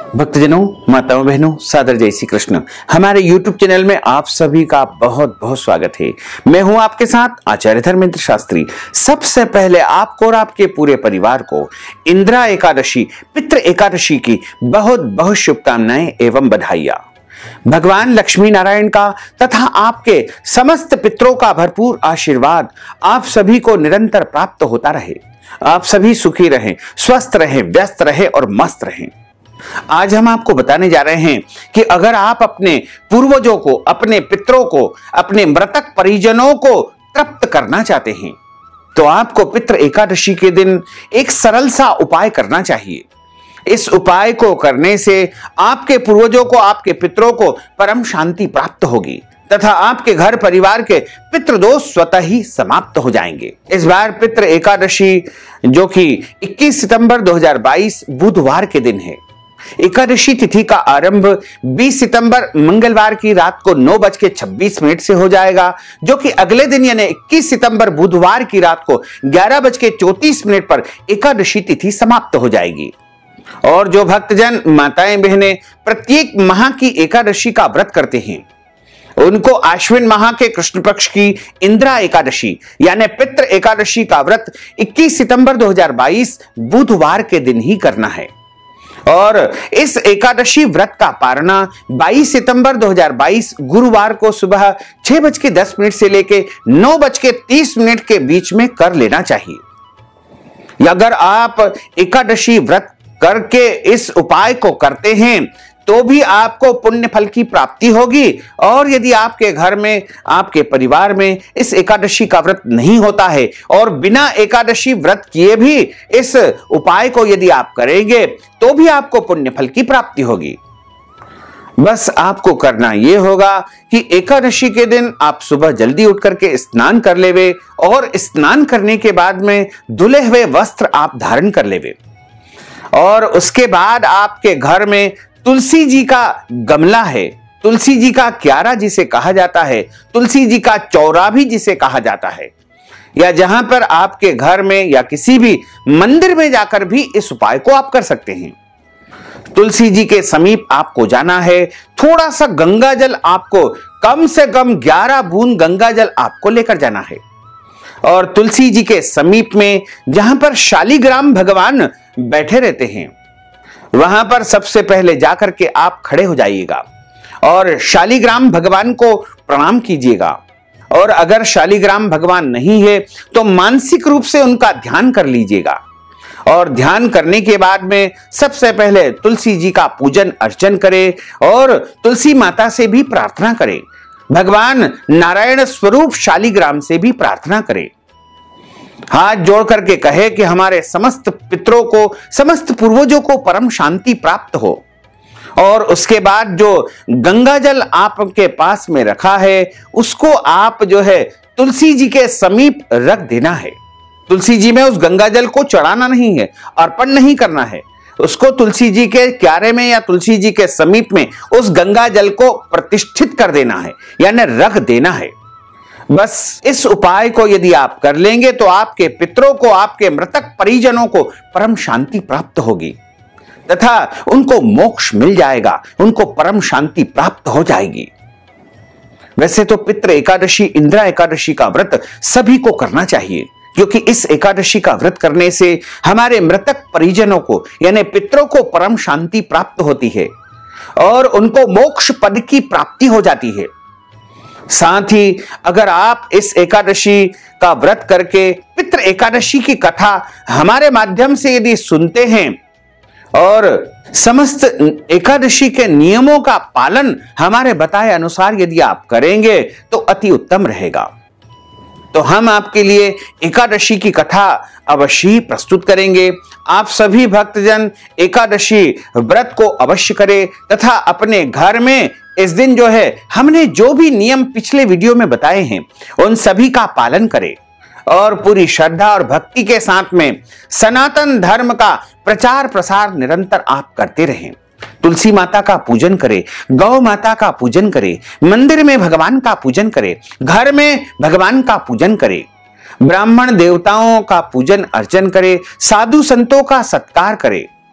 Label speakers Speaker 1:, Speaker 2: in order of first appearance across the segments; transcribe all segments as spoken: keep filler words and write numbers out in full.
Speaker 1: भक्तजनों, माताओं, बहनों, सादर जय श्री कृष्ण। हमारे यूट्यूब चैनल में आप सभी का बहुत बहुत स्वागत है। मैं हूं आपके साथ आचार्य धर्मेंद्र शास्त्री। सबसे पहले आपको और आपके पूरे परिवार को इंदिरा एकादशी, पितृ एकादशी की बहुत बहुत शुभकामनाएं एवं बधाइयां। भगवान लक्ष्मी नारायण का तथा आपके समस्त पितरों का भरपूर आशीर्वाद आप सभी को निरंतर प्राप्त होता रहे। आप सभी सुखी रहें, स्वस्थ रहें, व्यस्त रहें और मस्त रहें। आज हम आपको बताने जा रहे हैं कि अगर आप अपने पूर्वजों को, अपने पितरों को, अपने मृतक परिजनों को तृप्त करना चाहते हैं तो आपको पितृ एकादशी के दिन एक सरल सा उपाय करना चाहिए। इस उपाय को करने से आपके पूर्वजों को, आपके पितरों को परम शांति प्राप्त होगी तथा आपके घर परिवार के पितृदोष स्वतः ही समाप्त हो जाएंगे। इस बार पितृ एकादशी जो कि इक्कीस सितंबर दो हज़ार बाईस बुधवार के दिन है। एकादशी तिथि का आरंभ बीस सितंबर मंगलवार की रात को नौ बज के छब्बीस मिनट से हो जाएगा, जो कि अगले दिन यानी इक्कीस सितंबर बुधवार की रात को ग्यारह बज के चौंतीस मिनट पर एकादशी तिथि समाप्त हो जाएगी। और जो भक्तजन, माताएं, बहनें प्रत्येक माह की एकादशी का व्रत करते हैं उनको आश्विन माह के कृष्ण पक्ष की इंदिरा एकादशी यानी पितृ एकादशी का व्रत इक्कीस सितंबर दो हज़ार बाईस बुधवार के दिन ही करना है। और इस एकादशी व्रत का पारणा बाईस सितंबर दो हज़ार बाईस गुरुवार को सुबह छह बज के दस मिनट से लेकर नौ बज के तीस मिनट के बीच में कर लेना चाहिए। अगर आप एकादशी व्रत करके इस उपाय को करते हैं तो भी आपको पुण्य फल की प्राप्ति होगी। और यदि आपके घर में, आपके परिवार में इस एकादशी का व्रत नहीं होता है और बिना एकादशी व्रत किए भी इस उपाय को यदि आप करेंगे तो भी आपको पुण्य फल की प्राप्ति होगी। बस आपको करना यह होगा कि एकादशी के दिन आप सुबह जल्दी उठ करके स्नान कर लेवे और स्नान करने के बाद में धुले हुए वस्त्र आप धारण कर लेवे। और उसके बाद आपके घर में तुलसी जी का गमला है, तुलसी जी का क्यारा जिसे कहा जाता है, तुलसी जी का चौरा भी जिसे कहा जाता है, या जहां पर आपके घर में या किसी भी मंदिर में जाकर भी इस उपाय को आप कर सकते हैं। तुलसी जी के समीप आपको जाना है। थोड़ा सा गंगा जल, आपको कम से कम ग्यारह बूंद गंगा जल आपको लेकर जाना है। और तुलसी जी के समीप में जहां पर शालिग्राम भगवान बैठे रहते हैं वहां पर सबसे पहले जाकर के आप खड़े हो जाइएगा और शालिग्राम भगवान को प्रणाम कीजिएगा। और अगर शालिग्राम भगवान नहीं है तो मानसिक रूप से उनका ध्यान कर लीजिएगा। और ध्यान करने के बाद में सबसे पहले तुलसी जी का पूजन अर्चन करें और तुलसी माता से भी प्रार्थना करें। भगवान नारायण स्वरूप शालिग्राम से भी प्रार्थना करें। हाथ जोड़ करके कहे कि हमारे समस्त पितरों को, समस्त पूर्वजों को परम शांति प्राप्त हो। और उसके बाद जो गंगा जल आपके पास में रखा है उसको आप जो है तुलसी जी के समीप रख देना है। तुलसी जी में उस गंगा जल को चढ़ाना नहीं है, अर्पण नहीं करना है, उसको तुलसी जी के क्यारे में या तुलसी जी के समीप में उस गंगा जल को प्रतिष्ठित कर देना है, यानी रख देना है। बस इस उपाय को यदि आप कर लेंगे तो आपके पितरों को, आपके मृतक परिजनों को परम शांति प्राप्त होगी तथा उनको मोक्ष मिल जाएगा, उनको परम शांति प्राप्त हो जाएगी। वैसे तो पितृ एकादशी, इंदिरा एकादशी का व्रत सभी को करना चाहिए, क्योंकि इस एकादशी का व्रत करने से हमारे मृतक परिजनों को यानी पितरों को परम शांति प्राप्त होती है और उनको मोक्ष पद की प्राप्ति हो जाती है। साथ ही अगर आप इस एकादशी का व्रत करके पितृ एकादशी की कथा हमारे माध्यम से यदि सुनते हैं और समस्त एकादशी के नियमों का पालन हमारे बताए अनुसार यदि आप करेंगे तो अति उत्तम रहेगा। तो हम आपके लिए एकादशी की कथा अवश्य ही प्रस्तुत करेंगे। आप सभी भक्तजन एकादशी व्रत को अवश्य करें तथा अपने घर में इस दिन जो है हमने जो भी नियम पिछले वीडियो में बताए हैं उन सभी का पालन करें और पूरी श्रद्धा और भक्ति के साथ में सनातन धर्म का प्रचार प्रसार निरंतर आप करते रहें। तुलसी माता का पूजन करें, गौ माता का पूजन करें, मंदिर में भगवान का पूजन करें, घर में भगवान का पूजन करें, ब्राह्मण देवताओं का पूजन अर्चन करें, साधु संतों का सत्कार करें।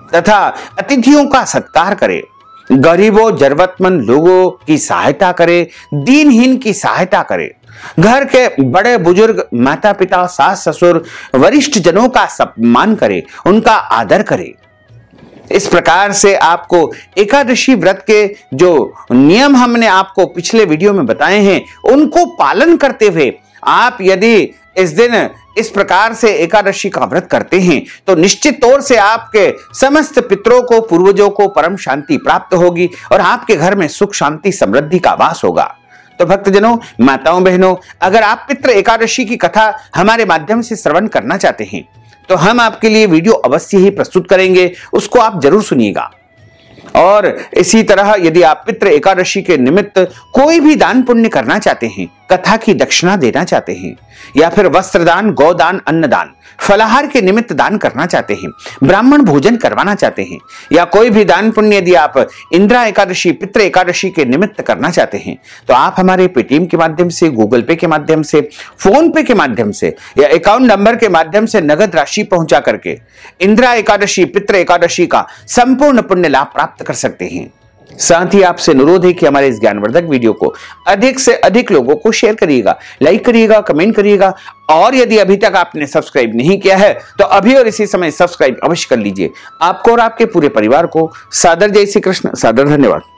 Speaker 1: तथा अतिथियों का सत्कार करे, गरीबों जरूरतमंद लोगों की सहायता करे, दीनहीन की सहायता करे, घर के बड़े बुजुर्ग, माता पिता, सास ससुर, वरिष्ठ जनों का सम्मान करे, उनका आदर करे। इस प्रकार से आपको एकादशी व्रत के जो नियम हमने आपको पिछले वीडियो में बताए हैं, उनको पालन करते हुए आप यदि इस दिन इस प्रकार से एकादशी का व्रत करते हैं तो निश्चित तौर से आपके समस्त पितरों को, पूर्वजों को परम शांति प्राप्त होगी और आपके घर में सुख शांति समृद्धि का वास होगा। तो भक्तजनों, माताओं, बहनों, अगर आप पितृ एकादशी की कथा हमारे माध्यम से श्रवण करना चाहते हैं तो हम आपके लिए वीडियो अवश्य ही प्रस्तुत करेंगे, उसको आप जरूर सुनिएगा। और इसी तरह यदि आप पितृ एकादशी के निमित्त कोई भी दान पुण्य करना चाहते हैं, कथा की दक्षिणा देना चाहते हैं, या फिर वस्त्रदान, गौदान, अन्नदान, फलाहार के निमित्त दान करना चाहते हैं, ब्राह्मण भोजन करवाना चाहते हैं, या कोई भी दान पुण्य यदि आप इंदिरा एकादशी, पितृ एकादशी के निमित्त करना चाहते हैं तो आप हमारे पेटीएम के माध्यम से, गूगल पे के माध्यम से, फोन पे के माध्यम से या अकाउंट नंबर के माध्यम से नगद राशि पहुंचा करके इंदिरा एकादशी, पितृ एकादशी का संपूर्ण पुण्य लाभ प्राप्त कर सकते हैं। साथ ही आपसे अनुरोध है कि हमारे इस ज्ञानवर्धक वीडियो को अधिक से अधिक लोगों को शेयर करिएगा, लाइक करिएगा, कमेंट करिएगा, और यदि अभी तक आपने सब्सक्राइब नहीं किया है तो अभी और इसी समय सब्सक्राइब अवश्य कर लीजिए। आपको और आपके पूरे परिवार को सादर जय श्री कृष्ण, सादर धन्यवाद।